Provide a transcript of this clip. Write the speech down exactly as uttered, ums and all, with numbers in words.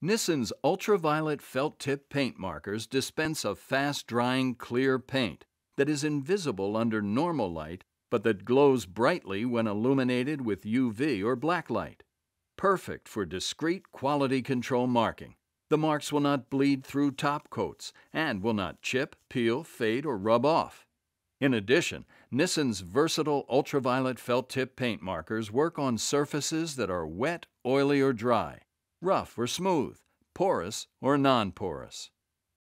Nissen's ultraviolet felt tip paint markers dispense a fast-drying clear paint that is invisible under normal light but that glows brightly when illuminated with U V or black light. Perfect for discreet quality control marking. The marks will not bleed through top coats and will not chip, peel, fade, or rub off. In addition, Nissen's versatile ultraviolet felt tip paint markers work on surfaces that are wet, oily, or dry, rough or smooth, porous or non-porous.